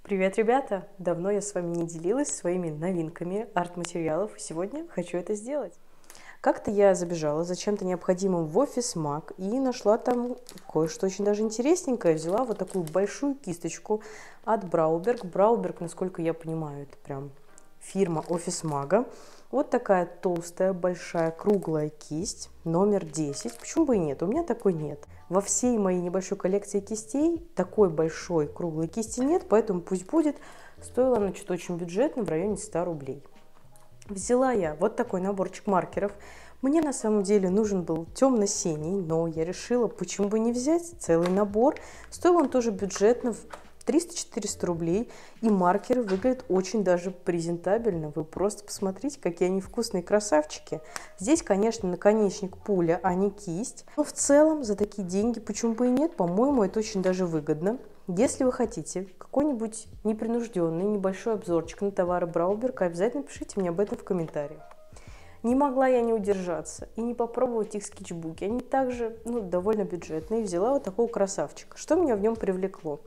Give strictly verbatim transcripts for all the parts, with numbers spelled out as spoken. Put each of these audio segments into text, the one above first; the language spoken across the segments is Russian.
Привет, ребята! Давно я с вами не делилась своими новинками арт-материалов, и сегодня хочу это сделать. Как-то я забежала за чем-то необходимым в офис Мак и нашла там кое-что очень даже интересненькое. Взяла вот такую большую кисточку от Брауберг. Брауберг, насколько я понимаю, это прям фирма офис Мага. Вот такая толстая, большая, круглая кисть, номер десять. Почему бы и нет? У меня такой нет. Во всей моей небольшой коллекции кистей такой большой круглой кисти нет, поэтому пусть будет. Стоила она что-то очень бюджетно, в районе ста рублей. Взяла я вот такой наборчик маркеров. Мне на самом деле нужен был темно-синий, но я решила, почему бы не взять целый набор. Стоил он тоже бюджетно, триста-четыреста рублей, и маркеры выглядят очень даже презентабельно. Вы просто посмотрите, какие они вкусные красавчики. Здесь, конечно, наконечник пуля, а не кисть. Но в целом за такие деньги, почему бы и нет, по-моему, это очень даже выгодно. Если вы хотите какой-нибудь непринужденный небольшой обзорчик на товары Брауберг, обязательно пишите мне об этом в комментариях. Не могла я не удержаться и не попробовать их скетчбуки. Они также ну, довольно бюджетные. Взяла вот такого красавчика. Что меня в нем привлекло?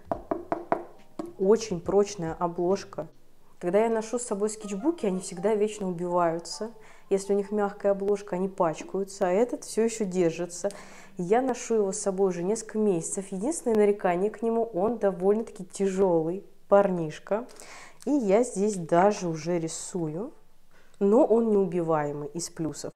Очень прочная обложка. Когда я ношу с собой скетчбуки, они всегда вечно убиваются. Если у них мягкая обложка, они пачкаются, а этот все еще держится. Я ношу его с собой уже несколько месяцев. Единственное нарекание к нему, он довольно-таки тяжелый парнишка. И я здесь даже уже рисую, но он неубиваемый из плюсов.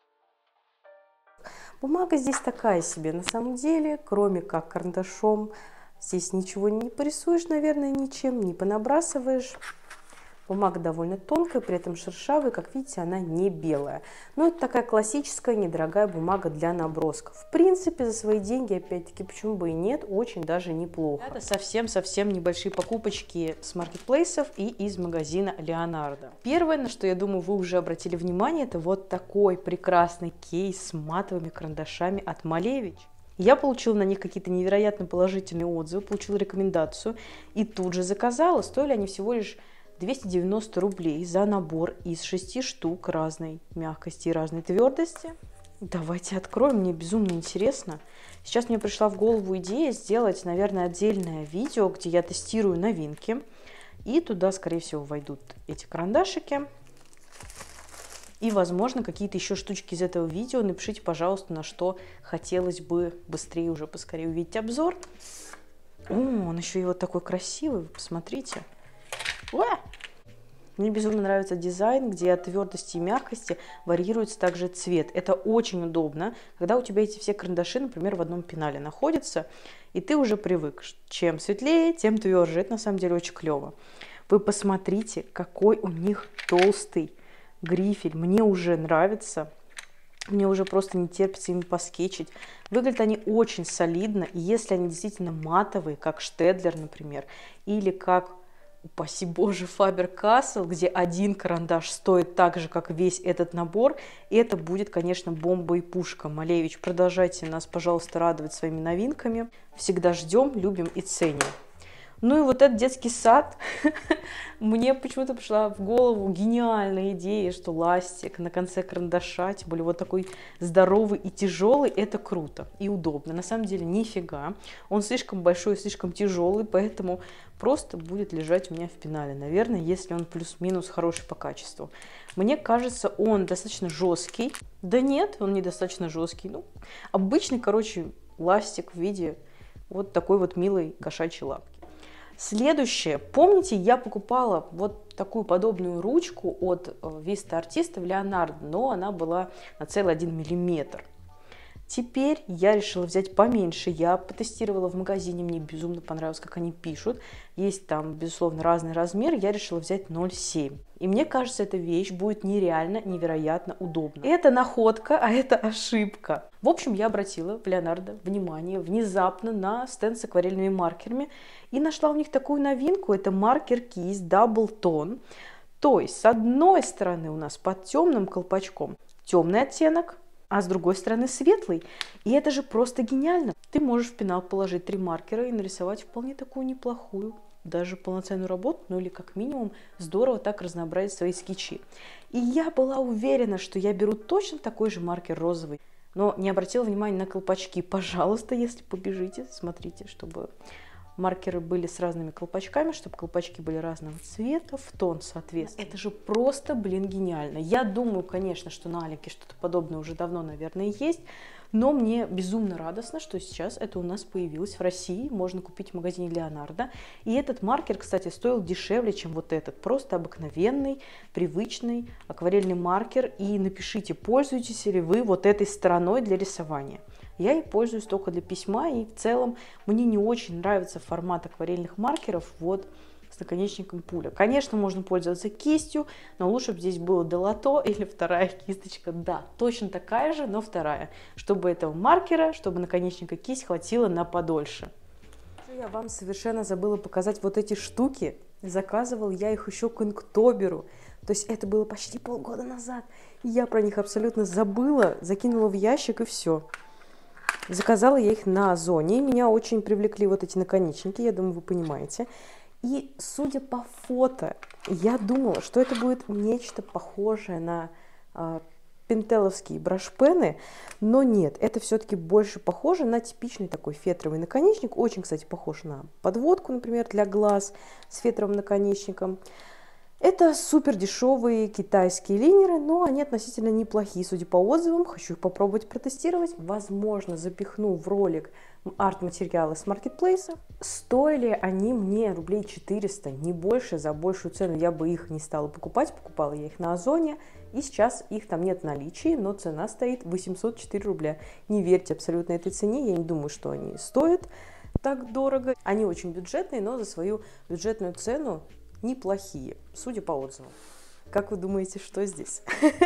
Бумага здесь такая себе на самом деле, кроме как карандашом. Здесь ничего не порисуешь, наверное, ничем, не понабрасываешь. Бумага довольно тонкая, при этом шершавая, как видите, она не белая. Но это такая классическая, недорогая бумага для набросков. В принципе, за свои деньги, опять-таки, почему бы и нет, очень даже неплохо. Это совсем-совсем небольшие покупочки с маркетплейсов и из магазина Леонардо. Первое, на что, я думаю, вы уже обратили внимание, это вот такой прекрасный кейс с матовыми карандашами от Малевич. Я получила на них какие-то невероятно положительные отзывы, получила рекомендацию и тут же заказала. Стоили они всего лишь двести девяносто рублей за набор из шести штук разной мягкости и разной твердости. Давайте откроем, мне безумно интересно. Сейчас мне пришла в голову идея сделать, наверное, отдельное видео, где я тестирую новинки. И туда, скорее всего, войдут эти карандашики. И, возможно, какие-то еще штучки из этого видео. Напишите, пожалуйста, на что хотелось бы быстрее, уже поскорее увидеть обзор. О, он еще и вот такой красивый, вы посмотрите. Уа! Мне безумно нравится дизайн, где от твердости и мягкости варьируется также цвет. Это очень удобно, когда у тебя эти все карандаши, например, в одном пенале находятся, и ты уже привык. Чем светлее, тем тверже. Это на самом деле очень клево. Вы посмотрите, какой у них толстый грифель. Мне уже нравится. Мне уже просто не терпится ими поскетчить. Выглядят они очень солидно. И если они действительно матовые, как Штедлер, например, или как, упаси боже, Фабер-Кассел, где один карандаш стоит так же, как весь этот набор, это будет, конечно, бомба и пушка. Малевич, продолжайте нас, пожалуйста, радовать своими новинками. Всегда ждем, любим и ценим. Ну и вот этот детский сад, мне почему-то пришла в голову гениальная идея, что ластик на конце карандаша, тем более вот такой здоровый и тяжелый, это круто и удобно. На самом деле нифига, он слишком большой и слишком тяжелый, поэтому просто будет лежать у меня в пенале, наверное, если он плюс-минус хороший по качеству. Мне кажется, он достаточно жесткий. Да нет, он недостаточно жесткий. Ну, обычный, короче, ластик в виде вот такой вот милой кошачьей лапки. Следующее. Помните, я покупала вот такую подобную ручку от Vista Artista в Леонардо, но она была на целый один миллиметр. Теперь я решила взять поменьше. Я потестировала в магазине, мне безумно понравилось, как они пишут. Есть там, безусловно, разный размер. Я решила взять ноль семь. И мне кажется, эта вещь будет нереально, невероятно удобна. Это находка, а это ошибка. В общем, я обратила в Леонардо внимание внезапно на стенд с акварельными маркерами и нашла у них такую новинку. Это маркер кисть Double Tone. То есть, с одной стороны у нас под темным колпачком темный оттенок, а с другой стороны светлый. И это же просто гениально. Ты можешь в пенал положить три маркера и нарисовать вполне такую неплохую, даже полноценную работу, ну или как минимум здорово так разнообразить свои скетчи. И я была уверена, что я беру точно такой же маркер розовый, но не обратила внимания на колпачки. Пожалуйста, если побежите, смотрите, чтобы Маркеры были с разными колпачками, чтобы колпачки были разного цвета, в тон соответственно. Это же просто, блин, гениально. Я думаю, конечно, что на Алике что-то подобное уже давно, наверное, есть, но мне безумно радостно, что сейчас это у нас появилось в России. Можно купить в магазине Леонардо. И этот маркер, кстати, стоил дешевле, чем вот этот. Просто обыкновенный, привычный акварельный маркер. И напишите, пользуетесь ли вы вот этой стороной для рисования. Я ей пользуюсь только для письма, и в целом мне не очень нравится формат акварельных маркеров вот с наконечником пуля. Конечно, можно пользоваться кистью, но лучше бы здесь было долото или вторая кисточка. Да, точно такая же, но вторая, чтобы этого маркера, чтобы наконечника кисть хватило на подольше. Я вам совершенно забыла показать вот эти штуки. Заказывал я их еще к Инктоберу. То есть это было почти полгода назад. И я про них абсолютно забыла, закинула в ящик и все. Заказала я их на Озоне, и меня очень привлекли вот эти наконечники, я думаю, вы понимаете. И судя по фото, я думала, что это будет нечто похожее на э, пентеловские брашпены, но нет, это все-таки больше похоже на типичный такой фетровый наконечник, очень, кстати, похож на подводку, например, для глаз с фетровым наконечником. Это супер дешевые китайские линеры, но они относительно неплохие, судя по отзывам. Хочу их попробовать протестировать. Возможно, запихну в ролик арт-материалы с маркетплейса. Стоили они мне рублей четыреста, не больше. За большую цену я бы их не стала покупать. Покупала я их на Озоне. И сейчас их там нет в наличии, но цена стоит восемьсот четыре рубля. Не верьте абсолютно этой цене. Я не думаю, что они стоят так дорого. Они очень бюджетные, но за свою бюджетную цену неплохие, судя по отзывам. Как вы думаете, что здесь?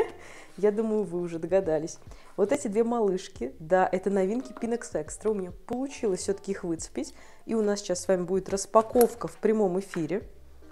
Я думаю, вы уже догадались. Вот эти две малышки, да, это новинки Pinex Extra. У меня получилось все-таки их выцепить. И у нас сейчас с вами будет распаковка в прямом эфире.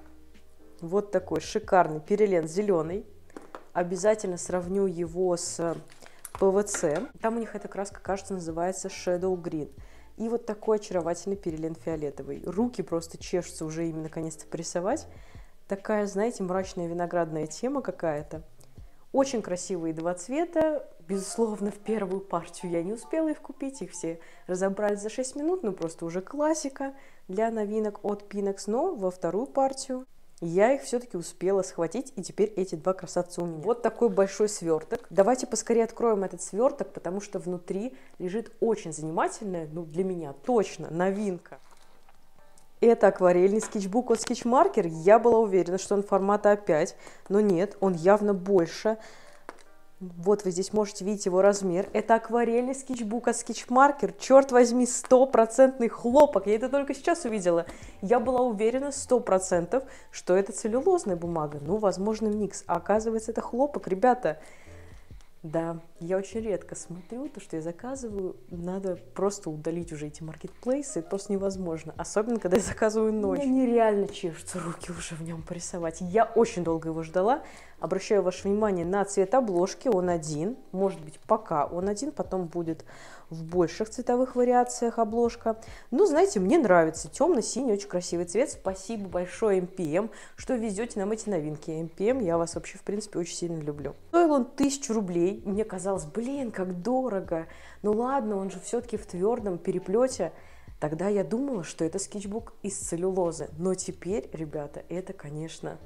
Вот такой шикарный перелен зеленый. Обязательно сравню его с пэ вэ цэ. Там у них эта краска, кажется, называется Shadow Green. И вот такой очаровательный перелен фиолетовый. Руки просто чешутся уже ими наконец-то порисовать. Такая, знаете, мрачная виноградная тема какая-то. Очень красивые два цвета. Безусловно, в первую партию я не успела их купить. Их все разобрали за шесть минут. Ну, просто уже классика для новинок от Pinex. Но во вторую партию я их все-таки успела схватить, и теперь эти два красавца у меня. Вот такой большой сверток. Давайте поскорее откроем этот сверток, потому что внутри лежит очень занимательная, ну для меня точно, новинка. Это акварельный скетчбук от Sketchmarker. Я была уверена, что он формата а пять, но нет, он явно больше. Вот вы здесь можете видеть его размер. Это акварельный скетчбук от Sketchmarker. Черт возьми, стопроцентный хлопок. Я это только сейчас увидела. Я была уверена сто процентов, что это целлюлозная бумага. Ну, возможно, микс. А оказывается, это хлопок. Ребята, да, я очень редко смотрю то, что я заказываю. Надо просто удалить уже эти маркетплейсы. Это просто невозможно. Особенно, когда я заказываю ночью. У меня нереально чешутся руки уже в нем порисовать. Я очень долго его ждала. Обращаю ваше внимание на цвет обложки. Он один. Может быть, пока он один. Потом будет в больших цветовых вариациях обложка. Ну, знаете, мне нравится. Темно-синий, очень красивый цвет. Спасибо большое эм пи эм, что везете нам эти новинки. эм пи эм, я вас вообще, в принципе, очень сильно люблю. Стоил он тысячу рублей. Мне казалось, блин, как дорого. Ну ладно, он же все-таки в твердом переплете. Тогда я думала, что это скетчбук из целлюлозы. Но теперь, ребята, это, конечно...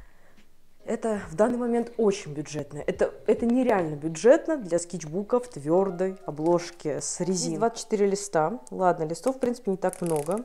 Это в данный момент очень бюджетно. Это, это нереально бюджетно для скетчбука в твердой обложке с резиной. двадцать четыре листа. Ладно, листов, в принципе, не так много.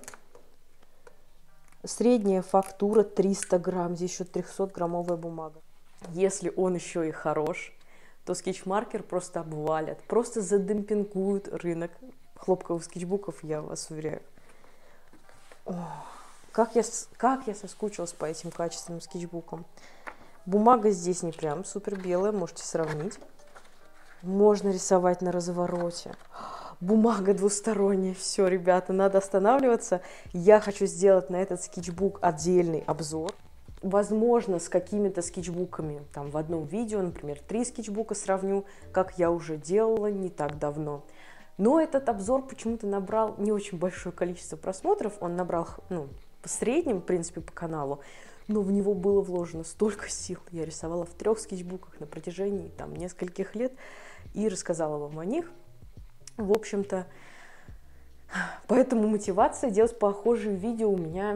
Средняя фактура триста грамм. Здесь еще трехсотграммовая бумага. Если он еще и хорош, то Sketchmarker просто обвалят. Просто задемпингуют рынок хлопковых скетчбуков, я вас уверяю. О, как, я, как я соскучилась по этим качественным скетчбукам. Бумага здесь не прям супер белая, можете сравнить. Можно рисовать на развороте. Бумага двусторонняя. Все, ребята, надо останавливаться. Я хочу сделать на этот скетчбук отдельный обзор. Возможно, с какими-то скетчбуками. Там в одном видео, например, три скетчбука сравню, как я уже делала не так давно. Но этот обзор почему-то набрал не очень большое количество просмотров. Он набрал, ну, в среднем, в принципе, по каналу. Но в него было вложено столько сил. Я рисовала в трех скетчбуках на протяжении там нескольких лет и рассказала вам о них. В общем-то, Поэтому мотивация делать похожие видео у меня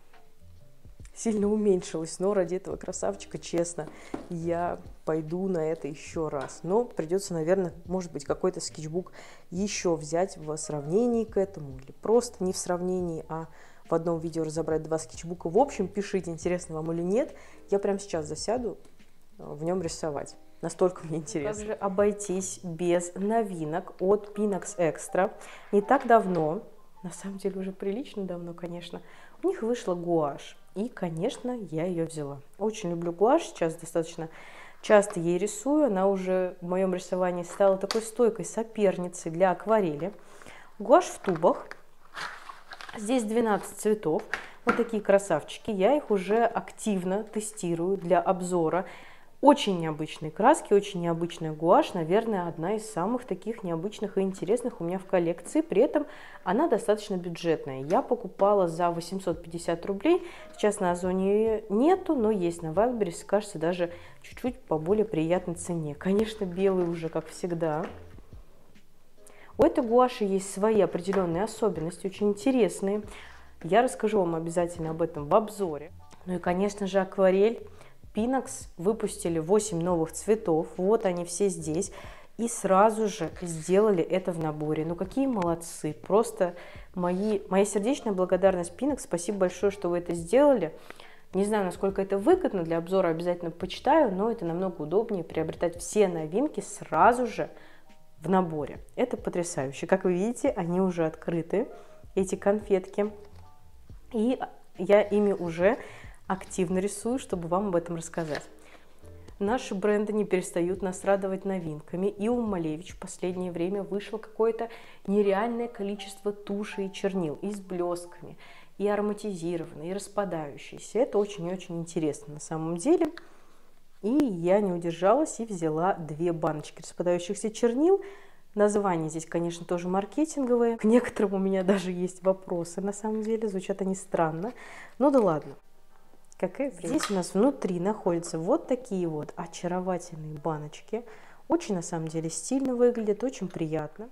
сильно уменьшилась. Но ради этого красавчика, честно, я пойду на это еще раз. Но придется, наверное, может быть, какой-то скетчбук еще взять в сравнении к этому. Или просто не в сравнении, а в одном видео разобрать два скетчбука. В общем, пишите, интересно вам или нет. Я прямо сейчас засяду в нем рисовать. Настолько мне интересно. Как же обойтись без новинок от Pinax Extra? Не так давно, на самом деле уже прилично давно, конечно, у них вышла гуашь. И, конечно, я ее взяла. Очень люблю гуашь, сейчас достаточно часто ей рисую. Она уже в моем рисовании стала такой стойкой соперницей для акварели. Гуашь в тубах. Здесь двенадцать цветов. Вот такие красавчики. Я их уже активно тестирую для обзора. Очень необычные краски, очень необычная гуашь. Наверное, одна из самых таких необычных и интересных у меня в коллекции. При этом она достаточно бюджетная. Я покупала за восемьсот пятьдесят рублей. Сейчас на Озоне ее нету, но есть на Wildberries. Кажется, даже чуть-чуть по более приятной цене. Конечно, белый уже, как всегда. У этой гуаши есть свои определенные особенности, очень интересные. Я расскажу вам обязательно об этом в обзоре. Ну и, конечно же, акварель. Pinax выпустили восемь новых цветов, вот они все здесь, и сразу же сделали это в наборе. Ну какие молодцы, просто мои, моя сердечная благодарность Pinax, спасибо большое, что вы это сделали. Не знаю, насколько это выгодно, для обзора обязательно почитаю, но это намного удобнее приобретать все новинки сразу же в наборе. Это потрясающе. Как вы видите, они уже открыты, эти конфетки, и я ими уже активно рисую, чтобы вам об этом рассказать. Наши бренды не перестают нас радовать новинками. И у Малевич в последнее время вышло какое-то нереальное количество туши и чернил. И с блесками, и ароматизированные, и распадающиеся. Это очень и очень интересно на самом деле. И я не удержалась и взяла две баночки распадающихся чернил. Названия здесь, конечно, тоже маркетинговые. К некоторым у меня даже есть вопросы, на самом деле. Звучат они странно. Ну да ладно. Какая Здесь у нас внутри находятся вот такие вот очаровательные баночки. Очень, на самом деле, стильно выглядит, очень приятно.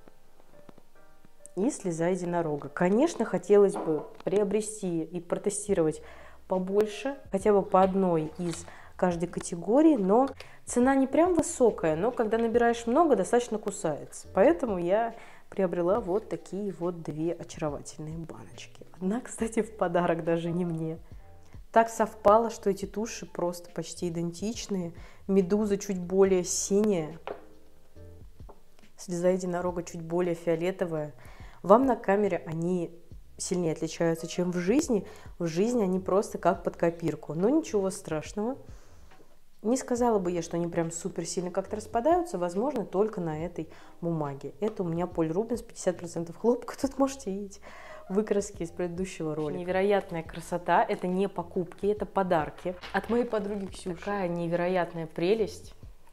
И слеза единорога. Конечно, хотелось бы приобрести и протестировать побольше, хотя бы по одной из каждой категории, но цена не прям высокая, но когда набираешь много, достаточно кусается. Поэтому я приобрела вот такие вот две очаровательные баночки. Одна, кстати, в подарок даже не мне. Так совпало, что эти туши просто почти идентичные. Медуза чуть более синяя, слеза единорога чуть более фиолетовая. Вам на камере они сильнее отличаются, чем в жизни. В жизни они просто как под копирку. Но ничего страшного. Не сказала бы я, что они прям супер сильно как-то распадаются. Возможно, только на этой бумаге. Это у меня Поль Рубенс, пятьдесят процентов хлопка. Тут можете видеть выкраски из предыдущего ролика. Невероятная красота. Это не покупки, это подарки от моей подруги Ксюши. Такая невероятная прелесть.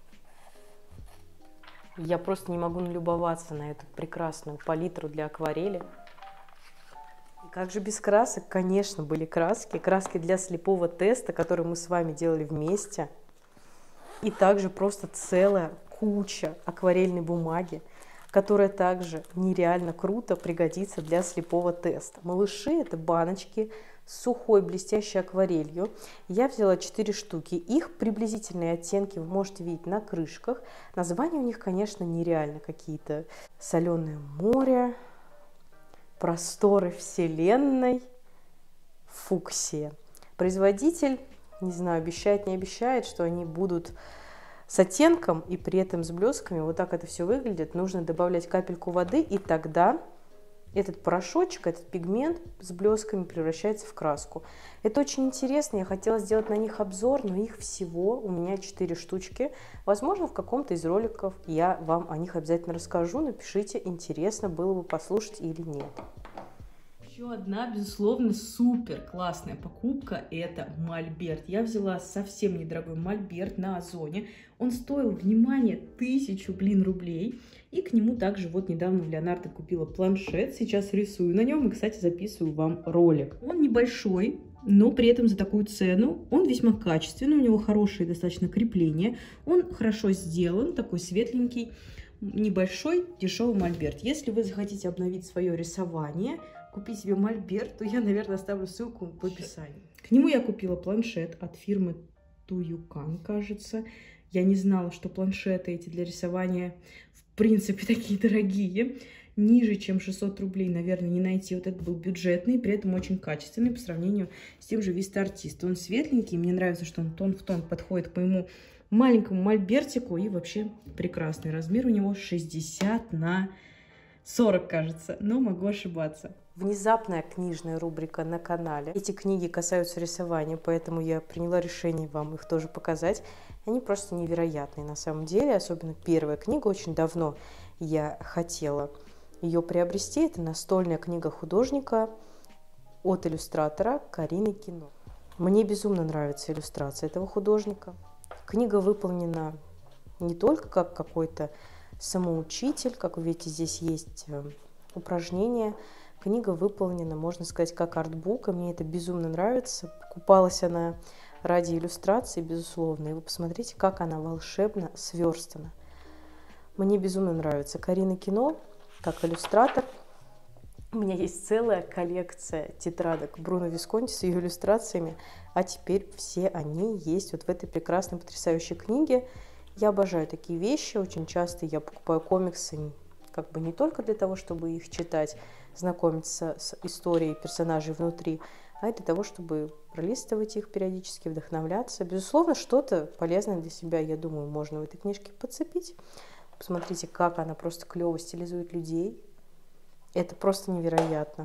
Я просто не могу налюбоваться на эту прекрасную палитру для акварели. И как же без красок? Конечно, были краски. Краски для слепого теста, которые мы с вами делали вместе. И также просто целая куча акварельной бумаги, которая также нереально круто пригодится для слепого теста. Малыши — это баночки с сухой блестящей акварелью. Я взяла четыре штуки. Их приблизительные оттенки вы можете видеть на крышках. Названия у них, конечно, нереально какие-то. Соленое море, просторы вселенной, фуксия. Производитель, не знаю, обещает, не обещает, что они будут с оттенком и при этом с блесками. Вот так это все выглядит. Нужно добавлять капельку воды, и тогда этот порошочек, этот пигмент с блесками превращается в краску. Это очень интересно. Я хотела сделать на них обзор, но их всего у меня четыре штучки. Возможно, в каком-то из роликов я вам о них обязательно расскажу. Напишите, интересно было бы послушать или нет. Еще одна, безусловно, супер классная покупка – это мольберт. Я взяла совсем недорогой мольберт на Озоне. Он стоил, внимание, тысячу, блин, рублей. И к нему также вот недавно в Леонардо купила планшет. Сейчас рисую на нем и, кстати, записываю вам ролик. Он небольшой, но при этом за такую цену. Он весьма качественный, у него хорошее достаточно крепление. Он хорошо сделан, такой светленький. небольшой дешевый мольберт. Если вы захотите обновить свое рисование, купить себе мольберт, то я, наверное, оставлю ссылку в описании. К нему я купила планшет от фирмы Туюкан, кажется. Я не знала, что планшеты эти для рисования в принципе такие дорогие. Ниже, чем шестьсот рублей, наверное, не найти. Вот этот был бюджетный, при этом очень качественный по сравнению с тем же Vista Artist. Он светленький, мне нравится, что он тон в тон подходит к моему маленькому мольбертику. И вообще прекрасный размер у него шестьдесят на сорок, кажется, но могу ошибаться. Внезапная книжная рубрика на канале. Эти книги касаются рисования, поэтому я приняла решение вам их тоже показать. Они просто невероятные на самом деле, особенно первая книга. Очень давно я хотела ее приобрести. Это настольная книга художника от иллюстратора Карины Кино. Мне безумно нравится иллюстрация этого художника. Книга выполнена не только как какой-то самоучитель, как вы видите, здесь есть упражнения. Книга выполнена, можно сказать, как артбук, и мне это безумно нравится. Покупалась она ради иллюстрации, безусловно, и вы посмотрите, как она волшебно сверстана. Мне безумно нравится Карина Кино как иллюстратор. У меня есть целая коллекция тетрадок Бруно Висконти с ее иллюстрациями, а теперь все они есть вот в этой прекрасной, потрясающей книге. Я обожаю такие вещи, очень часто я покупаю комиксы как бы не только для того, чтобы их читать, знакомиться с историей персонажей внутри, а для того, чтобы пролистывать их периодически, вдохновляться. Безусловно, что-то полезное для себя, я думаю, можно в этой книжке подцепить. Посмотрите, как она просто клево стилизует людей. Это просто невероятно.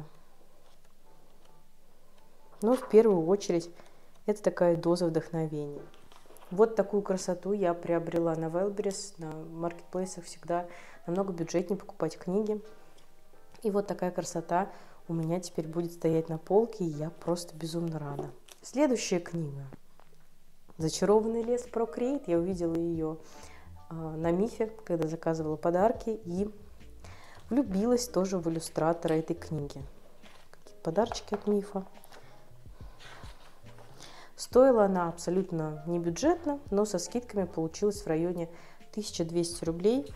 Но в первую очередь это такая доза вдохновения. Вот такую красоту я приобрела на Wildberries, на маркетплейсах всегда намного бюджетнее покупать книги. И вот такая красота у меня теперь будет стоять на полке, и я просто безумно рада. Следующая книга. «Зачарованный лес» Procreate. Я увидела ее на Мифе, когда заказывала подарки, и влюбилась тоже в иллюстратора этой книги. Какие подарочки от Мифа. Стоила она абсолютно не бюджетно, но со скидками получилось в районе тысячи двухсот рублей.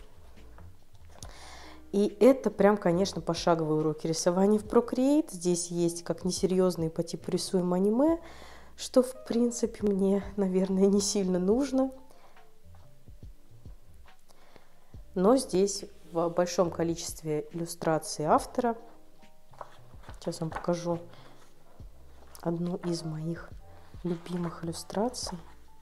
И это прям, конечно, пошаговые уроки рисования в Procreate. Здесь есть как несерьезные по типу рисуем аниме, что в принципе мне, наверное, не сильно нужно. Но здесь в большом количестве иллюстраций автора. Сейчас вам покажу одну из моих любимых иллюстраций.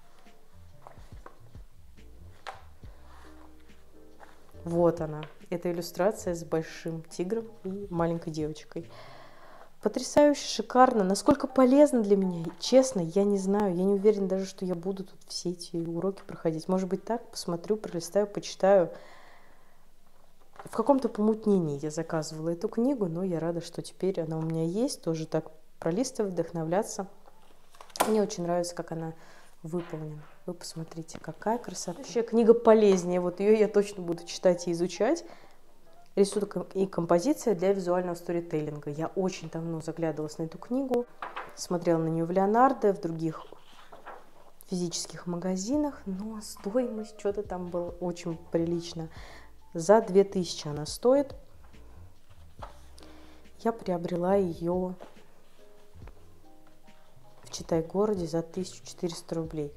Вот она. Это иллюстрация с большим тигром и маленькой девочкой. Потрясающе, шикарно. Насколько полезно для меня. Честно, я не знаю. Я не уверена даже, что я буду тут все эти уроки проходить. Может быть, так посмотрю, пролистаю, почитаю. В каком-то помутнении я заказывала эту книгу, но я рада, что теперь она у меня есть. Тоже так пролистывать, вдохновляться. Мне очень нравится, как она выполнена. Вы посмотрите, какая красота. Следующая книга полезнее. Вот ее я точно буду читать и изучать. Рисунок и композиция для визуального сторителлинга. Я очень давно заглядывалась на эту книгу. Смотрела на нее в Леонардо, в других физических магазинах. Но стоимость что-то там была очень прилично. За две тысячи она стоит. Я приобрела ее в Читай-городе за тысячу четыреста рублей.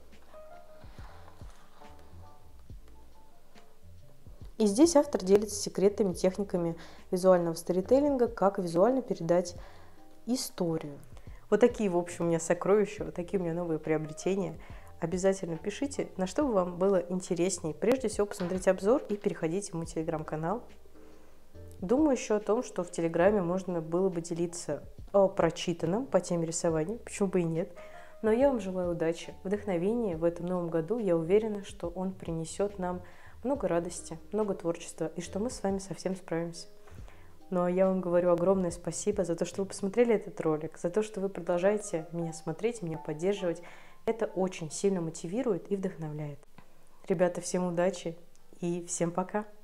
И здесь автор делится секретами, техниками визуального сторителлинга, как визуально передать историю. Вот такие, в общем, у меня сокровища, вот такие у меня новые приобретения. Обязательно пишите, на что бы вам было интереснее. Прежде всего, посмотрите обзор и переходите в мой телеграм-канал. Думаю еще о том, что в Телеграме можно было бы делиться о прочитанном по теме рисования, почему бы и нет. Но я вам желаю удачи, вдохновения в этом новом году. Я уверена, что он принесет нам много радости, много творчества, и что мы с вами совсем справимся. Ну а я вам говорю огромное спасибо за то, что вы посмотрели этот ролик, за то, что вы продолжаете меня смотреть, меня поддерживать. Это очень сильно мотивирует и вдохновляет. Ребята, всем удачи и всем пока!